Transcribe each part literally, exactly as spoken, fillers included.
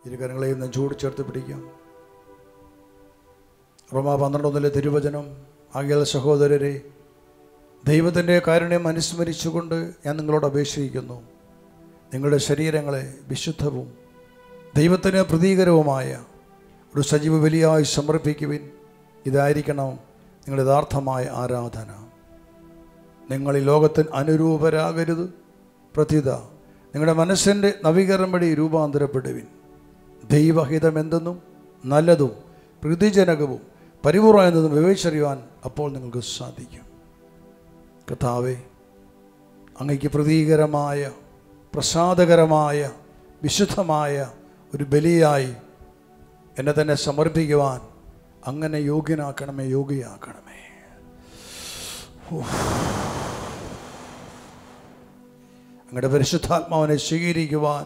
ഇരുകരങ്ങളെയും നെഞ്ചോട് ചേർത്ത് പിടിക്കാം. റോമാ പന്ത്രണ്ടൊന്നിലെ തിരുവചനം, ആകയാൽ സഹോദരരെ, ദൈവത്തിൻ്റെ കാരുണ്യം അനുസ്മരിച്ചുകൊണ്ട് ഞാൻ നിങ്ങളോട് അപേക്ഷിക്കുന്നു, നിങ്ങളുടെ ശരീരങ്ങളെ വിശുദ്ധവും ദൈവത്തിന് പ്രതീകരവുമായ ഒരു സജീവ ബലിയായി സമർപ്പിക്കുവിൻ. ഇതായിരിക്കണം നിങ്ങളുടെ യഥാർത്ഥമായ ആരാധന. നിങ്ങൾ ഈ ലോകത്തിന് അനുരൂപരാകരുത്, പ്രത്യുത നിങ്ങളുടെ മനസ്സിൻ്റെ നവീകരണം വഴി രൂപാന്തരപ്പെടുവിൻ. ദൈവഹിതം എന്തെന്നും നല്ലതും പ്രീതിജനകവും പരിപൂർണമെന്നതും വിവേചിച്ചറിയുവാൻ അപ്പോൾ നിങ്ങൾക്ക് സാധിക്കും. കർത്താവേ, അങ്ങയ്ക്ക് പ്രതീകരമായ പ്രസാദകരമായ വിശുദ്ധമായ ഒരു ബലിയായി എന്നെ തന്നെ സമർപ്പിക്കുവാൻ അങ്ങനെ യോഗ്യനാക്കണമേ, യോഗ്യയാക്കണമേ. അങ്ങയുടെ പരിശുദ്ധാത്മാവിനെ സ്വീകരിക്കുവാൻ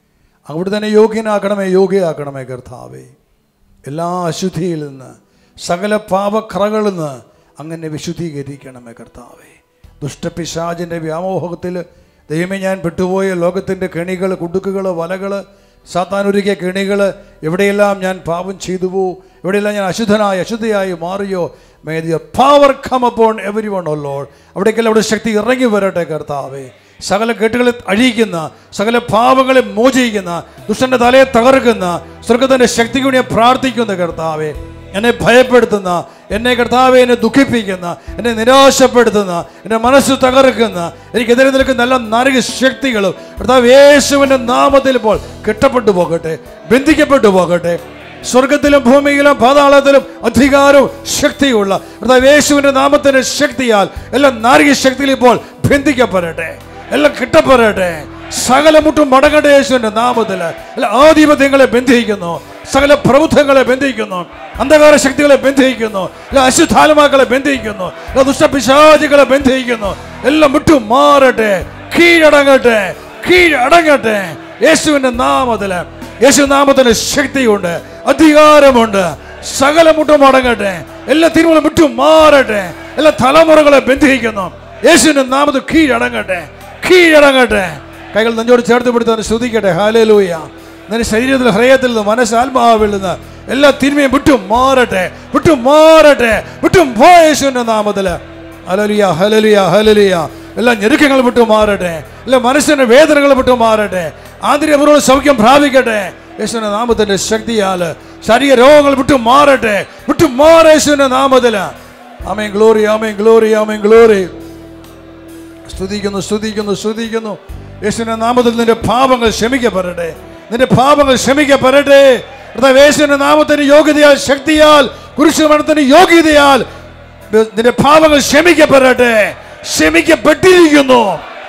അവിടെ തന്നെ യോഗ്യനാക്കണമേ, യോഗ്യയാക്കണമേ. കർത്താവേ, എല്ലാ അശുദ്ധിയിൽ നിന്ന്, സകല പാപക്കറകളിൽ നിന്ന് അങ്ങനെ വിശുദ്ധീകരിക്കണമേ. കർത്താവേ, ദുഷ്ടപിശാചിൻ്റെ വ്യാമോഹത്തിൽ ദൈവമേ ഞാൻ പെട്ടുപോയ ലോകത്തിൻ്റെ കെണികൾ, കുടുക്കുകൾ, വലകൾ, സാത്താനൊരുക്കിയ കെണികൾ, എവിടെയെല്ലാം ഞാൻ പാപം ചെയ്തു പോ, എവിടെയെല്ലാം ഞാൻ അശുദ്ധനായി അശുദ്ധയായി മാറിയോ, may the power come upon everyone O Lord. അവിടേക്കെല്ലാം അവിടെ ശക്തി ഇറങ്ങി വരട്ടെ. കർത്താവേ, സകല കെട്ടുകളെ അഴിയിക്കുന്ന, സകല പാപങ്ങളെ മോചിക്കുന്ന, ദുഷ്ടൻ്റെ തലയെ തകർക്കുന്ന സ്വർഗത്തിൻ്റെ ശക്തിക്ക് വേണ്ടി പ്രാർത്ഥിക്കുന്ന കർത്താവേ, എന്നെ ഭയപ്പെടുത്തുന്ന, എന്നെ കർത്താവെ എന്നെ ദുഃഖിപ്പിക്കുന്ന, എന്നെ നിരാശപ്പെടുത്തുന്ന, എൻ്റെ മനസ്സ് തകർക്കുന്ന, എനിക്കെതിരെ നിൽക്കുന്ന എല്ലാ നരക ശക്തികളും കർത്താവ് യേശുവിൻ്റെ നാമത്തിൽ ഇപ്പോൾ കെട്ടപ്പെട്ടു പോകട്ടെ, ബന്ധിക്കപ്പെട്ടു പോകട്ടെ. സ്വർഗത്തിലും ഭൂമിയിലും പാതാളത്തിലും അധികാരവും ശക്തിയുള്ള കർത്താവ് യേശുവിൻ്റെ നാമത്തിൻ്റെ ശക്തിയാൽ എല്ലാ നാരക ശക്തിയിലും ഇപ്പോൾ ബന്ധിക്കപ്പെടട്ടെ, എല്ലാം കിട്ടപ്പെടട്ടെ. സകല മുട്ടും മടങ്ങട്ടെ യേശുവിൻ്റെ നാമത്തിൽ. എല്ലാ ആധിപത്യങ്ങളെ ബന്ധിക്കുന്നു, സകല പ്രബുദ്ധങ്ങളെ ബന്ധിക്കുന്നു, അന്ധകാര ശക്തികളെ ബന്ധിക്കുന്നു, എല്ലാ അശുദ്ധാത്മാക്കളെ ബന്ധിക്കുന്നു, എല്ലാ ദുഷ്ടപിശാചികളെ ബന്ധിക്കുന്നു. എല്ലാം വിട്ടു മാറട്ടെ, കീഴടങ്ങട്ടെ, കീഴടങ്ങട്ടെ യേശുവിൻ്റെ നാമത്തില്. യേശു നാമത്തിന് ശക്തിയുണ്ട്, അധികാരമുണ്ട്. സകല മുട്ടും മടങ്ങട്ടെ, എല്ലാ തിരുമലും വിട്ടു മാറട്ടെ. എല്ലാ തലമുറകളെ ബന്ധിക്കുന്നു യേശുവിൻ്റെ നാമത്തിൽ. കീഴടങ്ങട്ടെ, കീഴടങ്ങട്ടെ. കൈകൾ നെഞ്ചോട് ചേർത്ത് പിടിച്ച് ശ്രുതിക്കട്ടെ. ഹല്ലേലൂയ. നിന്റെ ശരീരത്തിൽ, ഹൃദയത്തിൽ നിന്ന്, മനസ്സ്, ആത്മാവിൽ നിന്ന് എല്ലാ തിന്മയും വിട്ടും മാറട്ടെ, വിട്ടും മാറട്ടെ, വിട്ടും പോ യേശുവിൻ്റെ നാമത്തിൽ. ഹല്ലേലൂയ, ഹല്ലേലൂയ, ഹല്ലേലൂയ. എല്ലാ ഞെരുക്കങ്ങൾ വിട്ടു മാറട്ടെ, എല്ലാ മനസ്സിൻ്റെ വേദനകൾ വിട്ടു മാറട്ടെ, ആന്തരികപൂർവ്വ സൗഖ്യം പ്രാപിക്കട്ടെ യേശുവിൻ്റെ നാമത്തിൻ്റെ ശക്തിയാൽ. ശരീര രോഗങ്ങൾ വിട്ടു മാറട്ടെ, വിട്ടു മാറ യേശുവിൻ്റെ നാമത്തിൽ. ആമേൻ, ഗ്ലോറി, ആമേൻ, ഗ്ലോറി, ആമേൻ, ഗ്ലോറി. സ്തുതിക്കുന്നു, സ്തുതിക്കുന്നു, സ്തുതിക്കുന്നു. യേശുവിന്റെ നാമത്തിൽ നിന്റെ പാപങ്ങൾ ക്ഷമിക്കപ്പെടട്ടെ, നിന്റെ പാപങ്ങൾ ക്ഷമിക്കപ്പെടട്ടെ. യേശുവിന്റെ നാമത്തിന് യോഗ്യതയാൽ, ശക്തിയാൽ, കുരിശുമരണത്തിന് യോഗ്യതയാൽ നിന്റെ പാപങ്ങൾ ക്ഷമിക്കപ്പെടട്ടെ. ക്ഷമിക്കപ്പെട്ടിരിക്കുന്നു,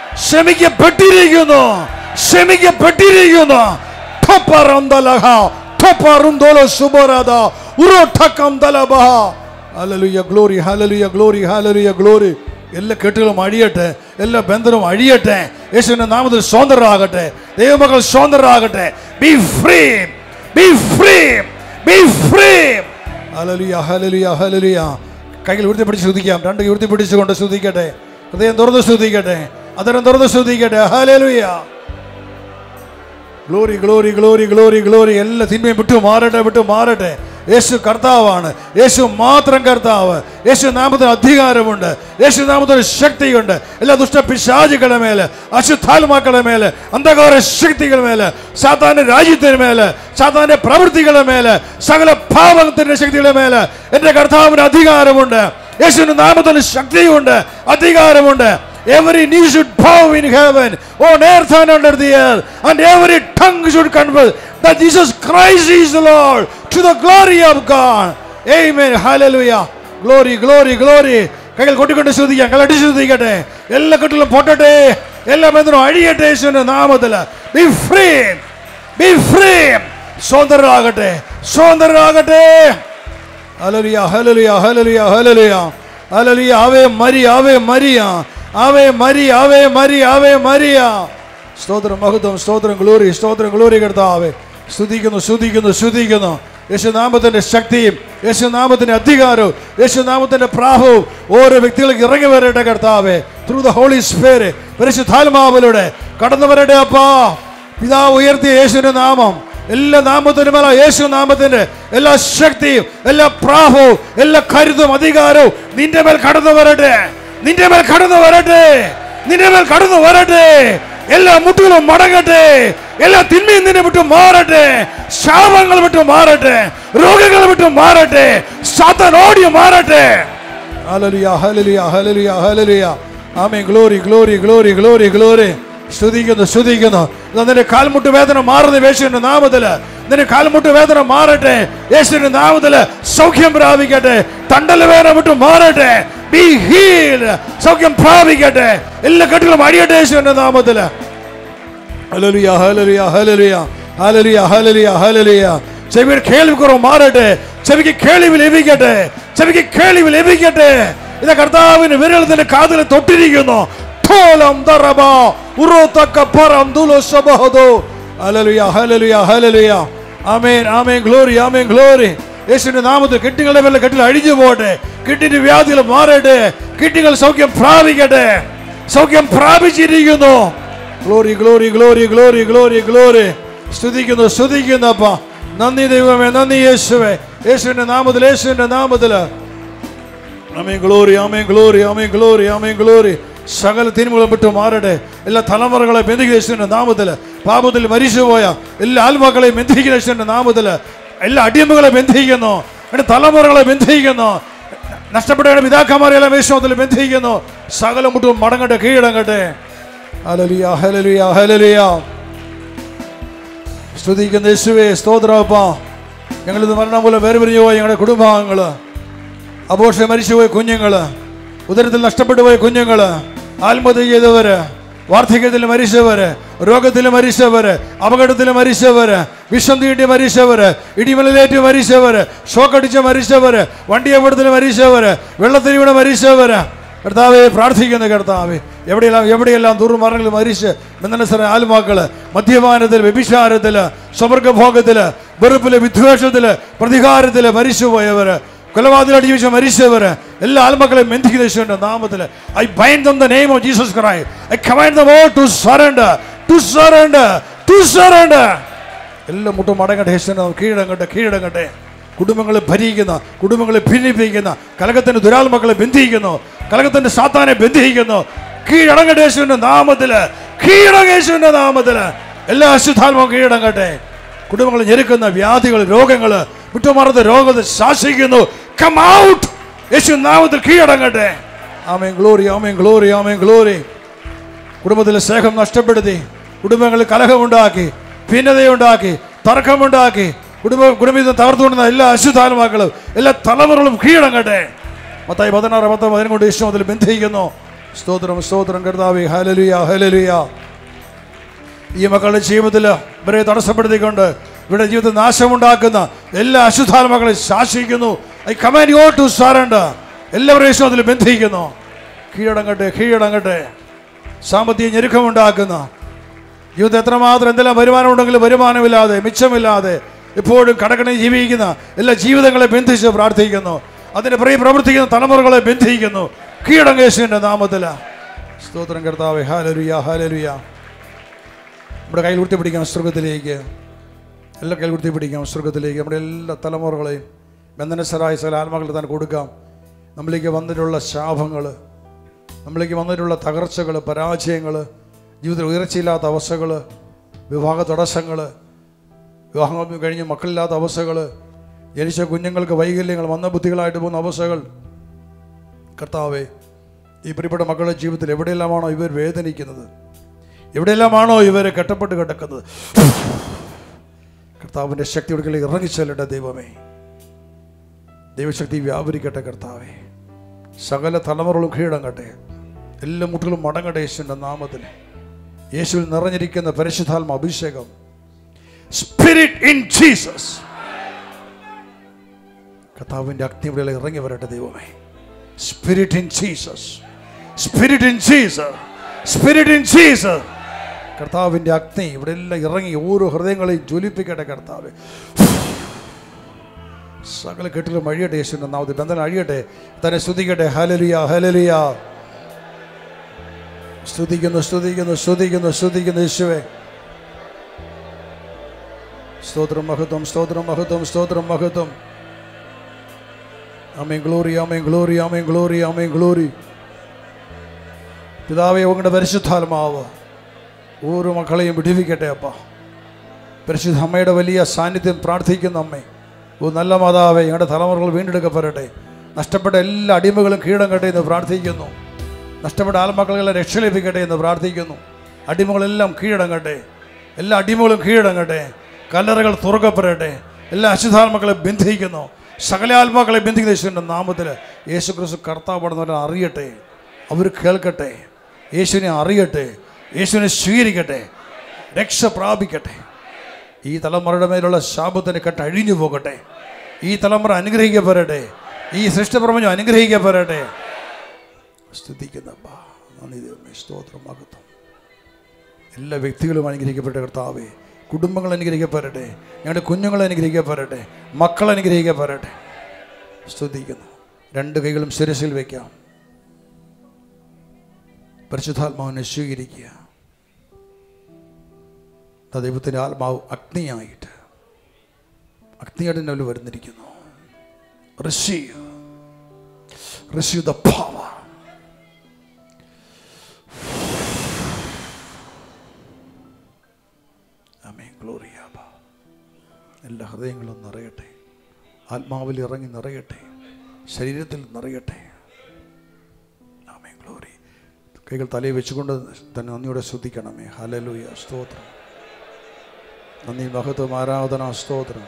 ക്ഷമിക്കപ്പെട്ടിരിക്കുന്നു, ക്ഷമിക്കപ്പെട്ടിരിക്കുന്നു. ഹല്ലേലൂയ, ഗ്ലോറി, ഹല്ലേലൂയ, ഗ്ലോറി, ഹല്ലേലൂയ, ഗ്ലോറി. എല്ലാ കെട്ടുകളും അഴിയട്ടെ, എല്ലാ ബന്ധനവും അഴിയട്ടെ. യേശുവിന്റെ നാമത്തിൽ സ്വതന്ത്രരാകട്ടെ, ദൈവമക്കൾ സ്വതന്ത്രരാകട്ടെ. Be free, be free, be free. ഹല്ലേലൂയ, ഹല്ലേലൂയ, ഹല്ലേലൂയ. കൈകൾ ഉയർത്തിപ്പിടിച്ച് ശ്രുതിക്കാം, രണ്ട് കൈ ഉയർത്തിപ്പിടിച്ചുകൊണ്ട് ശ്രുതിക്കട്ടെ. ഹൃദയം തുറന്ന് ശ്രുതിക്കട്ടെ, അതരം തുറന്ന് ശ്രുതിക്കട്ടെ. ഹല്ലേലൂയ, glory, glory, glory, glory, glory. എല്ലാ തിന്മയും വിട്ടു മാറട്ടെ, വിട്ടു മാറട്ടെ. യേശു കർത്താവാണ്, യേശു മാത്രം കർത്താവ്. യേശു നാമത്തിന് അധികാരമുണ്ട്, യേശു നാമത്തിന് ശക്തിയുണ്ട്. എല്ലാ ദുഷ്ടപിശാചുകളുടെ മേലെ, അശുദ്ധാത്മാക്കളുടെ മേലെ, അന്ധകാര ശക്തികളുടെ മേലെ, സാത്താന്റെ രാജ്യത്തിന് മേലെ, സാത്താന്റെ പ്രവൃത്തികളുടെ മേലെ, സകല പാപത്തിന്റെ ശക്തികളുടെ മേലെ എന്റെ കർത്താവിന് അധികാരമുണ്ട്. യേശുവിന്റെ നാമത്തിന് ശക്തിയുണ്ട്, അധികാരമുണ്ട്. Every knee should bow in heaven, on earth and under the earth, and every tongue should confess that Jesus Christ is the Lord, to the glory of God. Amen. Hallelujah. Glory, glory, glory. കൈകൾ കൊട്ടിക്കൊണ്ട് ശ്രദ്ധിക്കാം, കൈ അടിച്ച് ശ്രദ്ധിക്കട്ടെ. എല്ലാ കെട്ടിലും പൊട്ടട്ടെ, എല്ലാ ബന്ധനവും അഴിയട്ടെ യേശുവിന്റെ നാമത്തില്. Be free, be free. സ്വതന്ത്രരാകട്ടെ, സ്വതന്ത്രരാകട്ടെ. ഹല്ലേലൂയ, ഹല്ലേലൂയ, ഹല്ലേലൂയ, ഹല്ലേലൂയ, ഹല്ലേലൂയ. ആവേ മരിയ, ആവേ മരിയ, ആവേ മരിയ, ആവേ മരിയ, ആവേ മരിയ. സ്തോത്രം, മഹത്വം, സ്തോത്രം, ഗ്ലോറി, സ്തോത്രം, ഗ്ലോറി കർത്താവേ. സ്തുതിക്കുന്നു, സ്തുതിക്കുന്നു, സ്തുതിക്കുന്നു. യേശുനാമത്തിന്റെ ശക്തിയും, യേശുനാമത്തിന്റെ അധികാരവും, യേശുനാമത്തിന്റെ പ്രാഭവും ഓരോ വ്യക്തികൾക്ക് ഇറങ്ങി വരട്ടെ കർത്താവേ. ത്രൂ ദ ഹോളി സ്പിരിറ്റ്, പരിശുദ്ധാത്മാവിലൂടെ കടന്നു വരട്ടെ അപ്പാ. പിതാവ് ഉയർത്തിയ യേശുവിന്റെ നാമം എല്ലാ നാമത്തിനും മേല യേശു നാമത്തിന്റെ എല്ലാ ശക്തിയും എല്ലാ പ്രാഭവും എല്ലാ കരുതും അധികാരവും നിന്റെ മേൽ കടന്നു വരട്ടെ, നിന്റെ മേൽ കടന്നു വരട്ടെ, നിന്റെ മേൽ കടന്നു വരട്ടെ. എല്ലാ മുട്ടുകളും മടങ്ങട്ടെ, എല്ലാ തിന്മയും നിന്നെ വിട്ടു മാറട്ടെ, ശാപങ്ങൾ വിട്ടു മാറട്ടെ, രോഗങ്ങൾ വിട്ടു മാറട്ടെ, സാത്താൻ ഓടി മാറട്ടെ. ഹല്ലേലൂയ ഹല്ലേലൂയ ഹല്ലേലൂയ ഹല്ലേലൂയ. ആമേൻ. Glory glory glory glory glory. സ്തുതിക്കുന്നു സ്തുതിക്കുന്നു. നിന്റെ കാൽമുട്ട് വേദന മാറുന്ന യേശുവിന്റെ നാമത്തില്, നിന്റെ കാൽമുട്ട് വേദന മാറട്ടെ, യേശുവിന്റെ നാമത്തില് സൗഖ്യം പ്രാപിക്കട്ടെ, തണ്ടൽ വേദന വിട്ടു മാറട്ടെ, ബി ഹീൽഡ്, സൗഖ്യം പ്രാപിക്കട്ടെ, എല്ലാ കെട്ടുകളും അടിയട്ടെ യേശുവിന്റെ നാമത്തില്. ഹല്ലേലൂയ ഹല്ലേലൂയ ഹല്ലേലൂയ ഹല്ലേലൂയ ഹല്ലേലൂയ ഹല്ലേലൂയ. ചെവിയുടെ കേൾവി കുറവ് മാറട്ടെ, ചെവിക്ക് കേൾവി ലഭിക്കട്ടെ, ചെവിക്ക് കേൾവി ലഭിക്കട്ടെ. ഇത് കർത്താവിന് വിരലത്തിന്റെ കാതിൽ തൊട്ടിരിക്കുന്നു. യേശുവിന്റെ നാമത്തിൽ കിഡ്നികളുടെ മേലെ കെട്ടിൽ അഴിഞ്ഞു പോട്ടെ, കിഡ്നിന്റെ വ്യാധികൾ മാറട്ടെ, കിഡ്നികൾ സൗഖ്യം പ്രാപിക്കട്ടെ, സൗഖ്യം പ്രാപിച്ചിരിക്കുന്നു. Glory glory glory glory glory glory. സ്തുതിക്കുന്നു സ്തുതിക്കുന്നപ്പ. നന്ദി ദൈവമേ, നന്ദി യേശുവേ, യേശുവിന്റെ നാമത്തിൽ, യേശുവിന്റെ നാമത്തില്. ആമേൻ. ഗ്ലോറി ആമേൻ ഗ്ലോറി ആമേൻ ഗ്ലോറി ആമേൻ ഗ്ലോറി. സകല തിന്മകളും വിട്ടു മാറട്ടെ, എല്ലാ തലമുറകളെ ബന്ധിക്കുന്ന യേശുവിന്റെ നാമത്തില്. പാപത്തിൽ മരിച്ചുപോയ എല്ലാ ആത്മാക്കളെയും ബന്ധിക്കുന്ന യേശുവിന്റെ നാമത്തില്. എല്ലാ അടിമകളെ ബന്ധിക്കുന്നു, തലമുറകളെ ബന്ധിക്കുന്നു, നഷ്ടപ്പെട്ട പിതാക്കന്മാരെല്ലാം യേശുവിൽ ബന്ധിക്കുന്നു. സകല മുട്ടും മടങ്ങട്ടെ, കീഴടങ്ങട്ടെ. ഹല്ലേലൂയ ഹല്ലേലൂയ ഹല്ലേലൂയ. സ്തുതിക്കുന്ന യേശുവേ, സ്തോത്രപ്പ. ഞങ്ങളിത് മരണം പോലെ വേർപിരിഞ്ഞു പോയ ഞങ്ങളുടെ കുടുംബാംഗങ്ങള്, അബോർഷൻ മരിച്ചുപോയ കുഞ്ഞുങ്ങള്, ഉദരത്തിൽ നഷ്ടപ്പെട്ടു പോയ കുഞ്ഞുങ്ങള്, ആത്മഹത്യ ചെയ്തവര്, വാർദ്ധക്യത്തിൽ മരിച്ചവര്, രോഗത്തിൽ മരിച്ചവര്, അപകടത്തിൽ മരിച്ചവര്, വിഷം തീണ്ടി മരിച്ചവര്, ഇടിമലലേറ്റ് മരിച്ചവര്, ഷോക്കടിച്ച് മരിച്ചവര്, വണ്ടി അപകടത്തിൽ മരിച്ചവര്, വെള്ളത്തിലൂടെ മരിച്ചവര്, കർത്താവെ പ്രാർത്ഥിക്കുന്ന കർത്താവെ, എവിടെയെല്ലാം എവിടെയെല്ലാം ദുർമരണങ്ങൾ മരിച്ച് ബന്ധനസ്ഥര ആത്മാക്കള്, മദ്യപാനത്തില്, വ്യഭിചാരത്തില്, സ്വർഗഭോഗത്തില്, വെറുപ്പില്, വിദ്വേഷത്തില്, പ്രതികാരത്തില് മരിച്ചുപോയവര്, കൊലപാതകം ജീവിച്ച് മരിച്ചവര്, എല്ലാ ആത്മാക്കളെയും ബന്ധിക്കുന്ന യേശുവിന്റെ നാമത്തില്. I bind them in the name of Jesus Christ. I command them all to surrender, to surrender, to surrender. എല്ലാ മുട്ടും മടങ്ങട്ടെ, യേശുവിന്റെ നാമത്തിൽ കീഴടങ്ങട്ടെ, കീഴടങ്ങട്ടെ. കുടുംബങ്ങളെ ഭരിക്കുന്ന, കുടുംബങ്ങളെ ഭിന്നിപ്പിക്കുന്ന, കലകത്തിന്റെ ദുരാത്മാക്കളെ ബന്ധിക്കുന്നു, കലകത്തിന്റെ സാത്താനെ ബന്ധിക്കുന്നു. കീഴടങ്ങട്ടെ യേശുവിന്റെ നാമത്തില്, കീഴടങ്ങ യേശുവിന്റെ നാമത്തില്. എല്ലാ അശുദ്ധാത്മാവും കീഴടങ്ങട്ടെ. കുടുംബങ്ങളെ ഞെരുക്കുന്ന വ്യാധികൾ, രോഗങ്ങള്, വിട്ടുമാറുന്ന രോഗത്തെ ശാസിക്കുന്നു. കം ഔട്ട്, യേശുവിന്റെ നാമത്തിൽ കീഴടങ്ങട്ടെ. ആമേൻ. ഗ്ലോറി ആമേൻ ഗ്ലോറി ആമേൻ ഗ്ലോറി. കുടുംബത്തിലെ സ്നേഹം നഷ്ടപ്പെടുത്തി, കുടുംബങ്ങളിൽ കലഹമുണ്ടാക്കി, ഭിന്നതയുണ്ടാക്കി, തർക്കമുണ്ടാക്കി, കുടുംബ കുടുംബത്തിൽ തകർത്തുകൊണ്ടുന്ന എല്ലാ അശുദ്ധാത്മാക്കളും, എല്ലാ തലമുറകളും കീഴടങ്ങട്ടെ. മത്തായി പതിനാറ് പത്തൊമ്പത് അതിനെ കൊണ്ട് യേശുവിൽ ബന്ധിക്കുന്നു. സ്തോത്രം സ്തോത്രം കർത്താവേ. ഹല്ലേലൂയ ഹല്ലേലൂയ. ഈ മക്കളുടെ ജീവിതത്തിൽ ഇവരെ തടസ്സപ്പെടുത്തിക്കൊണ്ട് ഇവരുടെ ജീവിതത്തിൽ നാശമുണ്ടാക്കുന്ന എല്ലാ അശുദ്ധാത്മാക്കളെ ശാസിക്കുന്നു. I command you to surrender. എല്ലാവരും യേശുവിൽ ബന്ധിക്കുന്നു. കീഴടങ്ങട്ടെ, കീഴടങ്ങട്ടെ. സാമ്പത്തിക ഞെരുക്കമുണ്ടാക്കുന്ന ജീവിതത്തിൽ എത്രമാത്രം എന്തെല്ലാം വരുമാനം ഉണ്ടെങ്കിലും വരുമാനമില്ലാതെ, മിച്ചമില്ലാതെ ഇപ്പോഴും കടക്കണി ജീവിക്കുന്ന എല്ലാ ജീവിതങ്ങളെ ബന്ധിച്ച് പ്രാർത്ഥിക്കുന്നു. അതിന് പ്രിയ പ്രവർത്തിക്കുന്ന തലമുറകളെ ബന്ധിക്കുന്നു. കീഴടങ്ങ യേശുവിന്റെ നാമത്തില്. സ്തോത്രം കർത്താവേ. ഹല്ലേലൂയ ഹല്ലേലൂയ. നമ്മുടെ കയ്യിൽ ഉയർത്തി പിടിക്കാം സ്വർഗത്തിലേക്ക്, എല്ലാ കയ്യിൽ ഉയർത്തി പിടിക്കാം സ്വർഗത്തിലേക്ക്. നമ്മുടെ എല്ലാ തലമുറകളെയും ബന്ധനസ്ഥരായ ചില ആത്മാക്കൾ തന്നെ കൊടുക്കാം. നമ്മളിലേക്ക് വന്നിട്ടുള്ള ശാപങ്ങൾ, നമ്മളിലേക്ക് വന്നിട്ടുള്ള തകർച്ചകൾ, പരാജയങ്ങൾ, ജീവിതത്തിൽ ഉയർച്ചയില്ലാത്ത അവസ്ഥകൾ, വിവാഹ തടസ്സങ്ങൾ, വിവാഹം കഴിഞ്ഞ് മക്കളില്ലാത്ത അവസ്ഥകൾ, ജനിച്ച കുഞ്ഞുങ്ങൾക്ക് വൈകല്യങ്ങൾ, മന്ദബുദ്ധികളായിട്ട് പോകുന്ന അവസ്ഥകൾ, കർത്താവേ, ഈ പ്രിയപ്പെട്ട മക്കളുടെ ജീവിതത്തിൽ എവിടെയെല്ലാമാണോ ഇവർ വേദനിക്കുന്നത്, എവിടെയെല്ലാമാണോ ഇവരെ കെട്ടപ്പെട്ട് കിടക്കുന്നത്, കർത്താവിൻ്റെ ശക്തി ഒടുക്കലേക്ക് ഇറങ്ങിച്ചെല്ലട്ടെ ദൈവമേ. ദൈവശക്തി വ്യാപരിക്കട്ടെ കർത്താവേ. സകല തലമുറകളും കീഴടങ്ങട്ടെ, എല്ലാ മുട്ടുകളും മടങ്ങട്ടെ യേശുവിൻ്റെ നാമത്തിൽ. യേശുവിൽ നിറഞ്ഞിരിക്കുന്ന പരിശുദ്ധാത്മ അഭിഷേകം, സ്പിരിറ്റ് ഇൻ ജീസസ്, കർത്താവിൻ്റെ അഗ്നി ഇവിടെ ഇറങ്ങി വരട്ടെ ദൈവമേ. Spirit in Jesus, spirit in Jesus, spirit in Jesus. കർത്താവിൻ്റെ അഗ്നി ഇവിടെ എല്ലാം ഇറങ്ങി ഓരോ ഹൃദയങ്ങളെയും ജ്വലിപ്പിക്കട്ടെ കർത്താവേ. സകല കെട്ടിലും അഴിയട്ടെ യേശുവിൻ്റെ നാമത്തിൽ. ബന്ധനം അഴിയട്ടെ, തന്നെ സ്തുതിക്കട്ടെ. ഹല്ലേലൂയ ഹല്ലേലൂയ. സ്തുതിക്കുന്നു സ്തുതിക്കുന്നു സ്തുതിക്കുന്നു സ്തുതിക്കുന്നു യേശുവേ. സ്തോത്രം മഹത്വം, സ്തോത്രം മഹത്വം, സ്തോത്രം മഹത്വം. ആമേൻ, ഗ്ലോറി, ആമേൻ, ഗ്ലോറി, ആമേൻ, ഗ്ലോറി, ആമേൻ, ഗ്ലോറി. പിതാവേ, അങ്ങയുടെ പരിശുദ്ധാത്മാവ് ഓരോ മക്കളെയും വിടുവിക്കട്ടെ അപ്പ. പരിശുദ്ധ അമ്മയുടെ വലിയ സാന്നിധ്യം പ്രാർത്ഥിക്കുന്ന അമ്മേ, ഓ നല്ല മാതാവേ, ഞങ്ങളുടെ തലമുറകൾ വീണ്ടെടുക്കപ്പെടട്ടെ. നഷ്ടപ്പെട്ട എല്ലാ അടിമകളും കീഴടങ്ങട്ടെ എന്ന് പ്രാർത്ഥിക്കുന്നു. നഷ്ടപ്പെട്ട ആത്മാക്കളെല്ലാം രക്ഷ ലഭിക്കട്ടെ എന്ന് പ്രാർത്ഥിക്കുന്നു. അടിമകളെല്ലാം കീഴടങ്ങട്ടെ, എല്ലാ അടിമകളും കീഴടങ്ങട്ടെ. കല്ലറകൾ തുറക്കപ്പെടട്ടെ. എല്ലാ അശുദ്ധാത്മാക്കളെ ബന്ധിക്കുന്നു, സകല ആത്മാക്കളെ ബന്ധിക്കുന്ന യേശുവിൻ്റെ നാമത്തിൽ. യേശു ക്രിസ്തു കർത്താവെന്നവരെ അറിയട്ടെ, അവർ കേൾക്കട്ടെ, യേശുവിനെ അറിയട്ടെ, യേശുവിനെ സ്വീകരിക്കട്ടെ, രക്ഷ പ്രാപിക്കട്ടെ. ഈ തലമുറയുടെ മേലുള്ള ശാപത്തിന് കെട്ട് അഴിഞ്ഞു പോകട്ടെ. ഈ തലമുറ അനുഗ്രഹിക്കപ്പെടട്ടെ. ഈ സൃഷ്ടപ്രപഞ്ചം അനുഗ്രഹിക്കപ്പെടട്ടെ. സ്തുതിക്കുന്ന സ്തോത്രമാകത്തും എല്ലാ വ്യക്തികളും അനുഗ്രഹിക്കപ്പെട്ട കർത്താവേ. കുടുംബങ്ങൾ അനുഗ്രഹിക്കപ്പെടട്ടെ. ഞങ്ങളുടെ കുഞ്ഞുങ്ങൾ അനുഗ്രഹിക്കപ്പെടട്ടെ. മക്കൾ അനുഗ്രഹിക്കപ്പെടട്ടെ. സ്തുതിക്കുന്നു. രണ്ട് കൈകളും ശിരസിൽ വയ്ക്കാം. പരിശുദ്ധാത്മാവിനെ സ്വീകരിക്കുക. ദൈവത്തിൻ്റെ ആത്മാവ് അഗ്നിയായിട്ട് അഗ്നിയായിട്ട് നമ്മൾ വരുന്നിരിക്കുന്നു. Receive, receive the power. Amen. Glory Abba. എല്ലാ ഹൃദയങ്ങളും നിറയട്ടെ. ആത്മാവിൽ ഇറങ്ങി നിറയട്ടെ. ശരീരത്തിൽ നിറയട്ടെ. ആമേൻ. ഗ്ലോറി. കൈകൾ തലയിൽ വെച്ചുകൊണ്ട് തന്നെ നന്ദിയോടെ സ്തുതിക്കണമേ. ഹല്ലേലൂയ. സ്തോത്രം. നന്ദി, മഹത്വം, ആരാധന, സ്തോത്രം.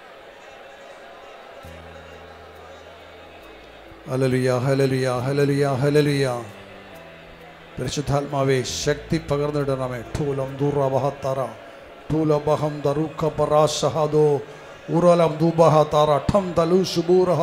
ഹല്ലേലൂയ, ഹല്ലേലൂയ, ഹല്ലേലൂയ, ഹല്ലേലൂയ. പരിശുദ്ധാത്മാവേ, ശക്തി പകർന്നിടണമേ. ഠൂലം ദുറബഹതറ ഠൂലബഹം ദറുക പറാശഹദോ ഉറലം ദുബഹതറ ഠം തലു ശുബൂറഹ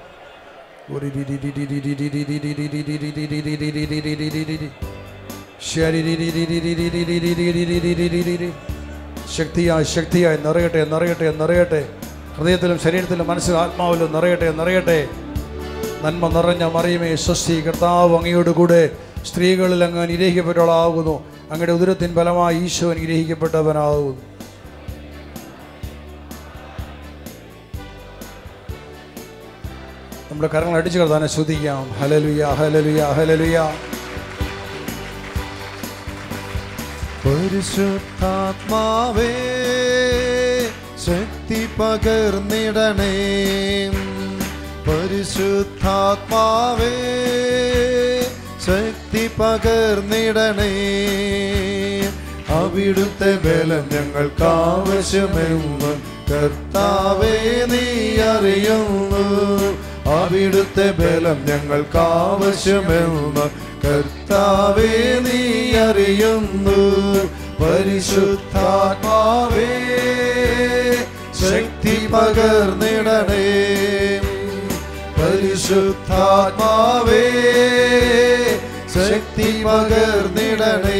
ശക്തിയായി ശക്തിയായി നിറയട്ടെ, നിറയട്ടെ, നിറയട്ടെ. ഹൃദയത്തിലും ശരീരത്തിലും മനസ്സിലും ആത്മാവിലും നിറയട്ടെ, നിറയട്ടെ. നന്മ നിറഞ്ഞ മറിയമേ സ്വസ്തി, കർത്താവ് അങ്ങയോട് കൂടെ സ്ത്രീകളിൽ അങ്ങ് അനുഗ്രഹിക്കപ്പെട്ടവളാകുന്നു. അങ്ങയുടെ ഉദരത്തിൻ ഫലമായി ഈശോ അനുഗ്രഹിക്കപ്പെട്ടവനാകുന്നു. നമ്മുടെ കരങ്ങൾ അടിച്ചു കർത്താവിനെ സ്തുതിക്കാം. ഹല്ലേലൂയ, ഹല്ലേലൂയ, ഹല്ലേലൂയ. പരിശുദ്ധാത്മാവേ, ശക്തി പകർന്നിടണേ. പരിശുദ്ധാത്മാവേ, ശക്തി പകർന്നിടണേ. അവിടുത്തെ ബലം ഞങ്ങൾക്ക് ആവശ്യമെന്ന് കർത്താവേ നീ അറിയുന്നു. അവിടുത്തെ ബലം ഞങ്ങൾക്ക് ആവശ്യമെന്ന് കർത്താവേ നീ അറിയുന്നു. പരിശുദ്ധാത്മാവേ, ശക്തി പകർന്നിടണേ. പരിശുദ്ധാത്മാവേ, ശക്തി പകർന്നിടണേ.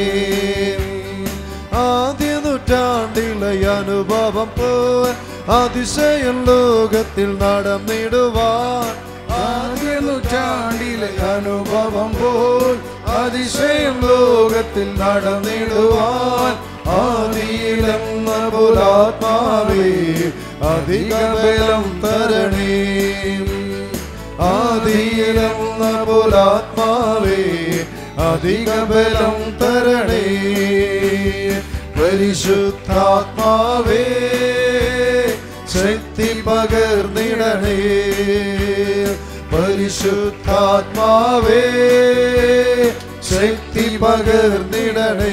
ആദ്യ നൂറ്റാണ്ടിലെ അനുഭവം പോൽ അതിശയം ലോകത്തിൽ നടന്നിടുവാൻ. ആദ്യ നൂറ്റാണ്ടിലെ അനുഭവം പോൽ അതിശയം ലോകത്തിൽ നടന്നിടുവാൻ. ആദിയിലെന്ന പോലാത്മാവേ, അധിക ബലം തരണേ. ആദിയിലെന്ന പോലാത്മാവേ, അധിക ബലം തരണേ. പരിശുദ്ധാത്മാവേ, ശക്തി പകർന്നിടണേ. പരിശുദ്ധാത്മാവേ, ശക്തി പകർന്നിടണേ.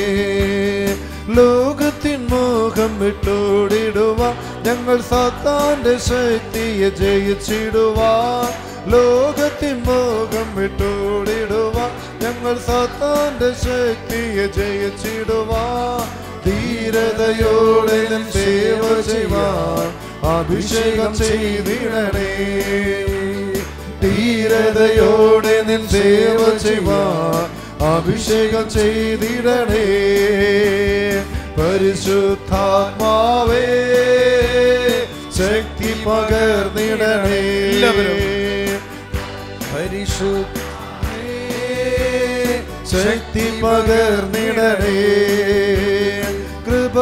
ലോകത്തിൻ മോഹം വിട്ടോടിടുവാൻ ഞങ്ങൾ സാത്താന്റെ ശക്തിയെ ജയിച്ചിടുവാൻ. ലോകത്തിൻ മോഹം വിട്ടോടിടുവാൻ ഞങ്ങൾ സാത്താന്റെ ശക്തിയെ ജയിച്ചിടുവാൻ. ധീരതയോടെ സേവ ചെയ്യുവാൻ അഭിഷേകം ചെയ്തിടണേ. ധീരതയോടെ നിൻ സേവ ചെയ്യുവാൻ അഭിഷേകം ചെയ്തിടണേ. പരിശുദ്ധാത്മാവേ, ശക്തി പകർന്നിടണേ. പരിശുദ്ധേ, ശക്തി പകർന്നിടണേ. കൃപ